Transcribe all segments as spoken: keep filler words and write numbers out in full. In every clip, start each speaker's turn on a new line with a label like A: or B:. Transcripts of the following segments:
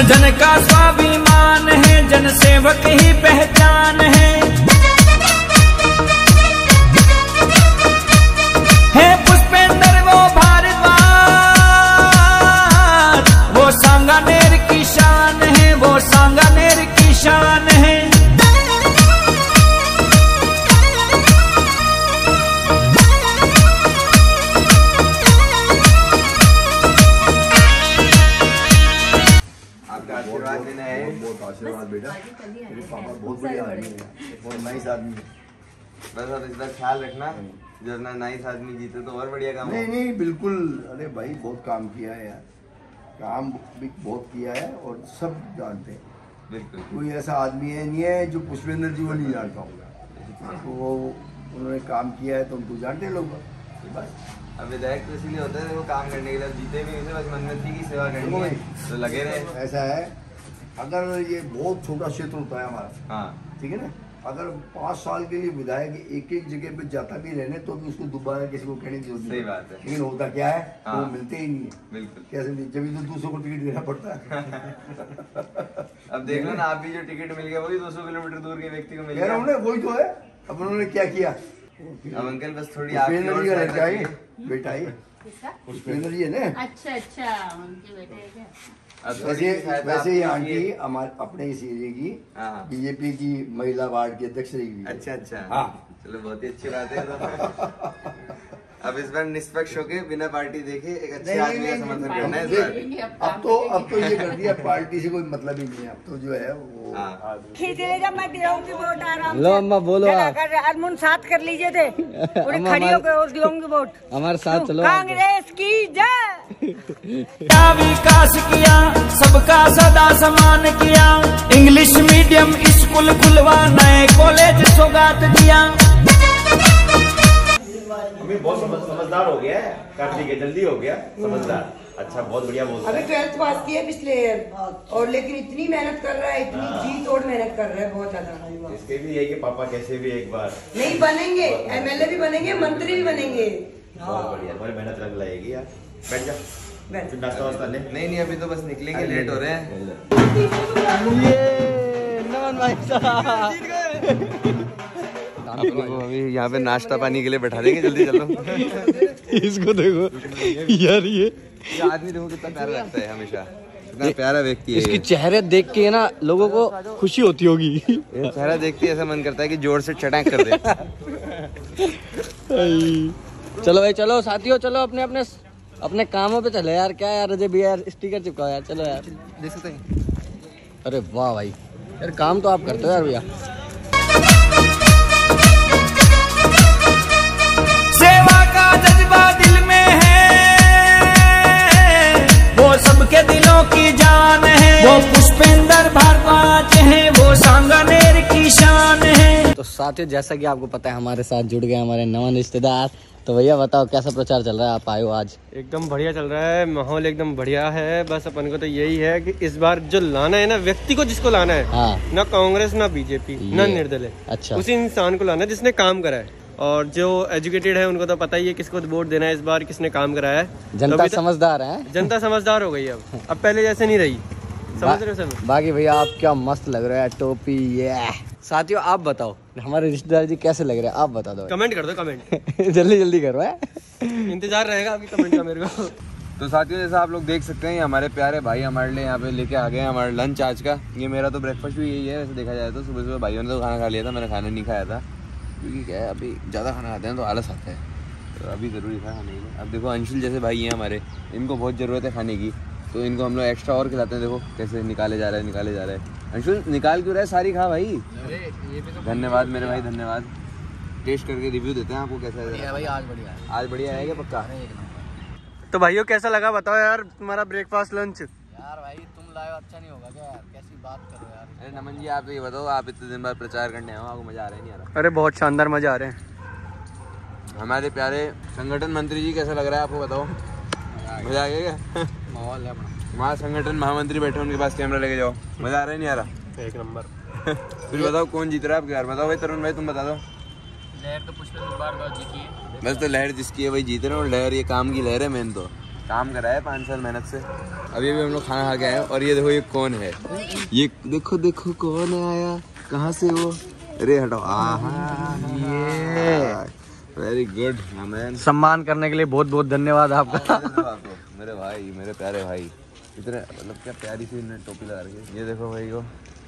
A: जन का स्वाभिमान है, जन सेवक ही पहचान है। है पुष्पेंद्र वो भारद्वाज, वो सांगानेर की शान है, वो सांगानेर की शान है।
B: आशीर्वाद बेटा, मेरे पापा बहुत बढ़िया आदमी है, बहुत नाइस आदमी है।
C: बस अब इस बार ख्याल रखना, जब ना नाइस आदमी जीते तो और बढ़िया काम।
B: नहीं नहीं बिल्कुल, अरे भाई बहुत काम किया है यार, काम भी बहुत किया है और सब जानते हैं।
C: बिल्कुल
B: कोई ऐसा आदमी है नहीं है जो पुष्पेंद्र जी को नहीं जानता होगा, तो वो उन्होंने काम किया है तो उनको जानते लोग बस।
C: अब विधायक तो इसलिए होता है वो काम करने के लिए, जीते भी नहीं बस मनमंत्री की सेवा करनी है तो लगे रहे।
B: ऐसा है, अगर ये बहुत छोटा क्षेत्र होता है हमारा,
C: हाँ
B: ठीक है ना, अगर पाँच साल के लिए विधायक एक एक जगह पे जाता भी रहने तो भी उसको दोबारा किसी को कहने की जरूरत नहीं।
C: सही बात है,
B: लेकिन होता क्या है,
C: हाँ।
B: वो मिलते ही नहीं है।
C: बिल्कुल
B: कैसे नहीं, जब तो दूसरों को टिकट देना पड़ता है।
C: अब देख लो ना, आप भी जो टिकट मिल गया वही दो सौ किलोमीटर दूर के व्यक्ति को मिल गया।
B: वही तो है, अब उन्होंने क्या किया।
C: अब अंकल बस थोड़ी
B: पुष्पेंद्र जी का लड़का है, बेटा है पुष्पेंद्र जी है ना।
D: अच्छा अच्छा, उनके बेटे है क्या?
B: वैसे वैसे ही आंटी हमारे अपने इस एरिया की बीजेपी की महिला वार्ड की अध्यक्ष रही।
C: अच्छा अच्छा,
B: हाँ
C: चलो बहुत ही अच्छी बात है। अब इस बार निष्पक्ष होके बिना पार्टी देखे एक अच्छे आदमी का समर्थन करना है इस बार।
B: अब तो अब तो ये कर दिया, पार्टी से कोई मतलब ही नहीं है अब तो, जो है वो
E: खींच लीजिए, मैं दिलाऊंगी वोट आराम
F: लो अम्मा बोलो,
E: अरमुन साथ कर लीजिए थे, खड़ी होकर दिलाऊंगी वोट।
F: हमारे साथ चलो।
E: कांग्रेस की जय।
A: विकास किया, सबका सदा समान किया, इंग्लिश मीडियम स्कूल खुलवा, नए कॉलेज सौगात दिया।
G: अभी बहुत समझदार हो गया है, काफी के जल्दी हो गया समझदार। अच्छा बहुत बढ़िया बोलता है।
E: अभी ट्वेल्थ पास की है पिछले ईयर, और लेकिन इतनी मेहनत कर रहा है, इतनी जी तोड़ मेहनत कर रहा है, बहुत ज्यादा।
G: इसके भी है कि पापा कैसे भी एक बार
E: नहीं बनेंगे, एमएलए भी बनेंगे, मंत्री भी बनेंगे।
G: बहुत बढ़िया, तुम्हारी मेहनत रंग लाएगी यार। बैठ जा, नाश्ता वास्ता ले।
C: नहीं नहीं अभी तो बस निकलेंगे, लेट हो रहे हैं।
F: ये नमन भाई साहब
C: अभी यहाँ पे नाश्ता पानी के लिए बैठा देंगे, जल्दी चलो।
F: इसको देखो यार, ये
C: ये आदमी देखो कितना प्यारा लगता है, हमेशा इतना प्यारा व्यक्ति है।
F: इसकी चेहरे देख के ना लोगों को खुशी होती होगी।
C: ये चेहरा देखते ऐसा मन करता है कि जोर से चटाक कर दे।
F: चलो भाई चलो साथियों, चलो अपने अपने अपने कामों पे चले यार। क्या यार अजय भैया स्टिकर चिपकाओ यार, चलो यार देख सकते हैं। अरे वाह भाई यार, काम तो आप करते हो यार भैया।
A: सेवा का जज्बा दिल में है, वो सबके दिलों की जान है, वो पुष्पेंद्र भारद्वाज है, वो सांगानेर की शान है।
F: तो साथियों जैसा कि आपको पता है, हमारे साथ जुड़ गए हमारे नवन रिश्तेदार। तो भैया बताओ कैसा प्रचार चल रहा है, आप आए हो आज?
H: एकदम बढ़िया चल रहा है, माहौल एकदम बढ़िया है। बस अपन को तो यही है कि इस बार जो लाना है ना, व्यक्ति को जिसको लाना है,
F: हाँ।
H: ना कांग्रेस ना बीजेपी ना निर्दलीय,
F: अच्छा
H: उसी इंसान को लाना है जिसने काम करा है। और जो एजुकेटेड है उनको तो पता ही है किसको वोट देना है इस बार, किसने काम कराया है।
F: जनता तो समझदार है,
H: जनता समझदार हो गई अब अब पहले जैसे नहीं रही, समझ रहे हो सब।
F: बाकी भैया आप क्या मस्त लग रहे हो यार, टोपी ये। साथियों आप बताओ हमारे रिश्तेदार जी कैसे लग रहे हैं, आप बता दो।
H: कमेंट कर दो, कमेंट
F: जल्दी जल्दी करो है,
H: इंतजार रहेगा आपकी कमेंट का मेरे को।
C: तो साथियों जैसा आप लोग देख सकते हैं, हमारे प्यारे भाई हमारे लिए यहाँ पे लेके आ गए हमारा लंच आज का। ये मेरा तो ब्रेकफास्ट भी यही है वैसे देखा जाए तो। सुबह सुबह भाइयों ने तो खाना खा लिया था, मैंने खाना नहीं खाया था क्योंकि क्या है अभी ज़्यादा खाना खाते हैं तो आलस आता है, तो अभी ज़रूरी था खाने की। अब देखो अंशुल जैसे भाई हैं हमारे, इनको बहुत ज़रूरत है खाने की, तो इनको हम लोग एक्स्ट्रा और खिलाते हैं। देखो कैसे निकाले जा रहे हैं निकाले जा रहे हैं। अंशुल निकाल क्यों रहा है, सारी खा भाई। धन्यवाद मेरे भाई, धन्यवाद। टेस्ट करके रिव्यू देते हैं आपको कैसा है भाई। आज बढ़िया है, आज बढ़िया है क्या पक्का?
H: तो भाइयों कैसा लगा बताओ यार तुम्हारा ब्रेकफास्ट लंच?
F: यार भाई तुम लाए अच्छा नहीं होगा क्या यार, कैसी बात करो यार।
C: अरे नमन जी आप ये बताओ, आप इतने दिन बाद प्रचार करने आओ, आपको मजा आ रहा है नहीं आ रहा?
H: अरे बहुत शानदार मजा आ रहे हैं।
C: हमारे प्यारे संगठन मंत्री जी कैसा लग रहा है आपको बताओ? मजा आ गया क्या?
F: माहौल है अपना,
C: वहाँ संगठन महामंत्री बैठे उनके पास कैमरा लेके जाओ, मजा आ रहा है नहीं आ रहा?
H: एक नंबर।
C: फिर बताओ कौन जीत रहा है आपके यार, बताओ भाई तरुण भाई तुम बता दो।
F: लहर तो पुष्पेंद्र भारद्वाज जी की है।
C: बस तो लहर जिसकी है वही जीत रहे हैं, और लहर ये काम की लहर है मेन तो। काम करा है पाँच साल मेहनत से। अभी अभी हम लोग खाना खा के आए हैं और ये देखो ये कौन है, ये देखो देखो कौन है आया, कहाँ से वो, अरे हटो, आहा ये वेरी गुड मैन।
F: सम्मान करने के लिए बहुत बहुत धन्यवाद आपका।
C: मेरे भाई, मेरे प्यारे भाई, इतने मतलब क्या प्यारी सी इन्हें टोपी लगा रखी है। ये देखो भाई को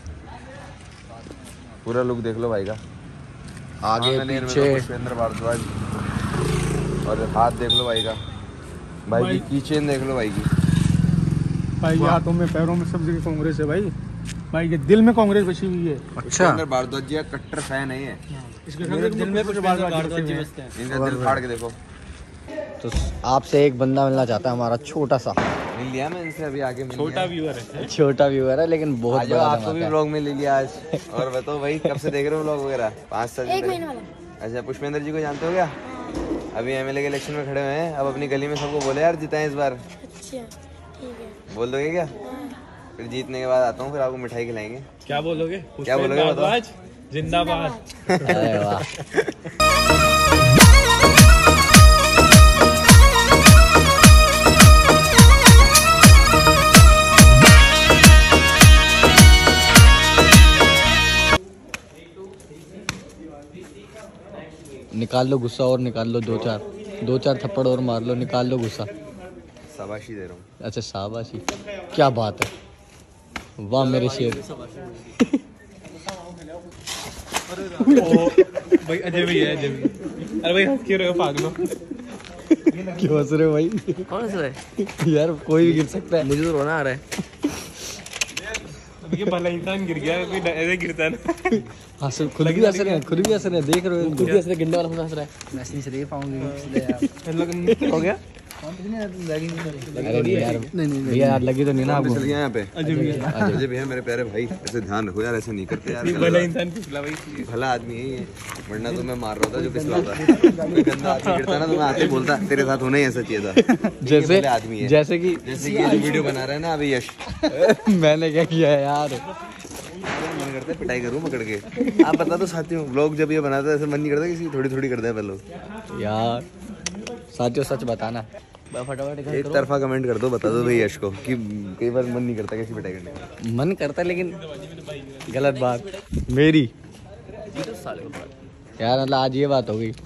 C: पूरा लुक देख लो भाई का,
F: आगे पीछे
C: पुष्पेंद्र भारद्वाज, और हाथ देख लो भाई का, भाई, भाई की कीचेन देख लो भाई की।
I: भाई हाथों में पैरों में सब जगह कांग्रेस है भाई, भाई के दिल में कांग्रेस बची हुई है।
F: अच्छा,
C: पुष्पेंद्र भारद्वाज जी का कट्टर फैन है ये,
I: इसके दिल में कुछ भारद्वाज जी बसते हैं।
C: इनका दिल फाड़ के देखो।
F: तो आपसे एक बंदा मिलना चाहता है हमारा, छोटा सा,
C: मिल लिया मैं इनसे अभी आगे,
I: छोटा व्यूअर है,
F: छोटा व्यूअर है लेकिन बहुत बड़ा।
C: आपको भी व्लॉग में ले लिया आज। और बताओ भाई कब से देख रहे हो व्लॉग वगैरह? पाँच साल, एक महीने वाला। अच्छा, पुष्पेंद्र जी को जानते हो क्या? अभी एमएलए के इलेक्शन में खड़े हुए हैं, अब अपनी गली में सबको बोले यार जिताएं इस बार।
J: अच्छा ठीक है, बोल
C: दोगे क्या? फिर जीतने के बाद आता हूँ, फिर आपको मिठाई खिलाएंगे।
I: क्या बोलोगे?
C: क्या बोलोगे बताओ?
I: जिंदाबाद।
F: अरे वाह। निकाल लो गुस्सा और निकाल लो दो चार दो चार थप्पड़ और मार लो, निकाल लो गुस्सा।
C: शाबाशी दे रहा हूँ।
F: अच्छा शाबाशी, क्या बात है, वाह मेरे शेर।
I: भाई अजय भैया, अजय भैया, अरे भाई हंस क्यों रहे हो पागलों?
F: क्यों हंस रहे हो भाई?
K: कौन हंस रहा है
F: यार? कोई भी गिर सकता है,
K: मुझे तो रोना आ रहा है।
I: ये भला इंसान गिर गया, कोई ऐसे गिरता है ना।
F: हाँ सर, खुद भी हंस रहे हैं, खुद भी हंस रहे हैं, देख रहे हो, खुद भी हंस रहे हैं, गिरने वाला हंस रहा है।
K: मैसेज शरीफ आऊंगी हो गया।
F: अरे नहीं यार, भैया यार लगी तो नहीं ना आपको?
C: चल यहाँ पे
I: अजय भैया,
C: अजय भैया मेरे प्यारे भाई, ऐसे ध्यान रखो यार, ऐसे नहीं करते यार।
I: भला इंसान पिछला भाई,
C: भला आदमी है ये, वरना तो मैं मार रहा था जो पिछला था। कोई गंदा आदमी गिरता ना तो मैं आके बोलता तेरे साथ होना ही ऐसा चाहिए था।
F: जैसे
C: आदमी है,
F: जैसे कि
C: जैसे कि ये जो वीडियो बना रहा है ना अभी यश,
F: मैंने क्या किया है यार?
C: मन करता है पिटाई करूं पकड़ के। आप बता दो साथियों, व्लॉग जब ये बनाता है ऐसे मन नहीं करता किसी थोड़ी थोड़ी करता है पहले
F: यार? साथियों सच बताना, फटाफट
C: एक तरफा कमेंट कर दो, बता दो भाई यश को कि कई बार मन नहीं करता किसी पिटाई करने का।
F: मन करता है लेकिन गलत बात मेरी यार, मतलब आज ये बात हो गई।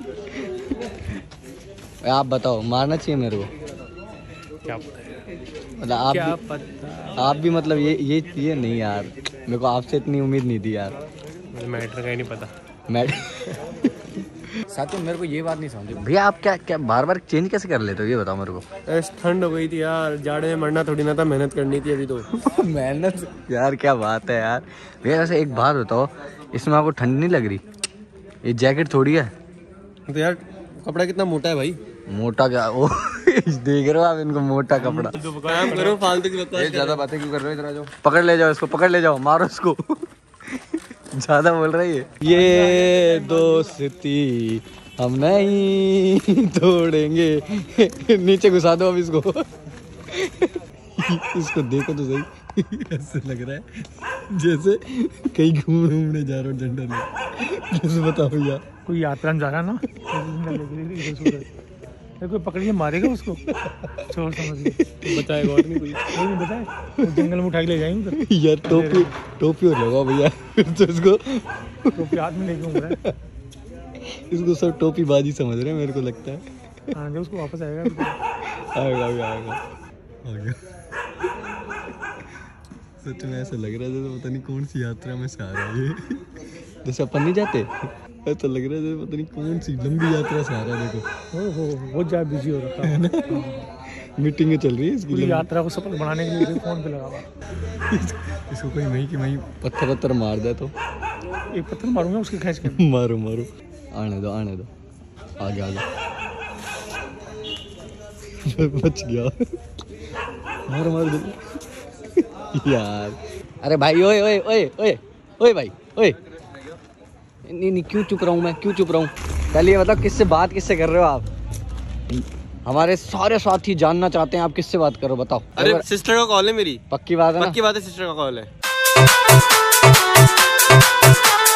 F: आप बताओ, मारना चाहिए मेरे को?
I: क्या
F: मतलब आप
I: क्या
F: भी,
I: पता?
F: आप भी मतलब ये ये ये नहीं यार, मेरे को आपसे इतनी उम्मीद नहीं थी यार।
I: मुझे मैटर का ही नहीं पता।
F: मैं साथियों मेरे को ये बात नहीं समझी भैया, आप क्या क्या बार बार चेंज कैसे कर लेते हो, ये बताओ मेरे को।
I: ऐसे ठंड हो गई थी यार, जाड़े में मरना थोड़ी ना था, मेहनत करनी थी अभी तो।
F: मेहनत यार, क्या बात है यार। भैया वैसे एक बात बताओ, इसमें आपको ठंड नहीं लग रही? ये जैकेट थोड़ी है।
H: तो यार कपड़ा कितना मोटा है भाई।
F: मोटा क्या ओ देख रहे हो आप इनको, मोटा कपड़ा।
H: काम करो, फालतू की बकवास।
C: ज्यादा बातें क्यों कर रहे हो? इधर आ जाओ,
F: पकड़ ले जाओ इसको, पकड़ ले जाओ, मारो इसको। ज्यादा बोल रही है। ये दोस्ती हम नहीं तोड़ेंगे। नीचे घुसा दो अब इसको। इसको देखो तो सही, ऐसे लग रहा है जैसे कहीं घूमने घूमने जा रहा हो जंगल में। कैसे बताओ भैया?
I: कोई यात्रा में जा रहा ना, कोई पकड़ के मारेगा उसको, छोड़ समझ बताएगा और नहीं कोई, कोई नहीं बताए, जंगल में उठा के ले जाएंगे।
F: यार टोपी टोपी और लगाओ भैया, तो इसको
I: टोपी हाथ में लेके घूम रहा है।
F: इसको सब टोपी बाजी समझ रहे हैं मेरे को लगता है।
I: हाँ जब उसको वापस आएगा,
F: आएगा आएगा आएगा आएगा। सच में ऐसा लग रहा है जैसे पता नहीं कौन सी यात्रा में से आ रहा है ये। जैसे अपन नहीं जाते, ऐसा लग रहा है जैसे पता नहीं कौन सी लंबी यात्रा से आ रहा है। देखो
I: ओ हो बहुत ज्यादा बिजी हो रखा है ना,
F: मीटिंगें चल रही है इसकी,
I: पूरी यात्रा को सफल बनाने के लिए फोन पे लगा हुआ।
F: इसको कोई वहीं कि वहीं पत्थर पत्थर मार दे तो
I: एक पत्थर मारूंगा उसके खींच के।
F: मारो मारो, आने दो आने दो, आगे आगे। बच गया, मारो मारो दो यार। अरे भाई ओए ओए ओए ओए ओए भाई ओए, नहीं नहीं क्यों चुप रहा हूँ मैं, क्यों चुप रहा हूँ? पहले ये बताओ किससे बात किससे कर रहे हो आप? हमारे सारे साथी जानना चाहते हैं आप किससे बात करो, बताओ।
H: अरे सिस्टर का कॉल है मेरी।
F: पक्की बात है ना?
H: पक्की बात है, सिस्टर का कॉल है।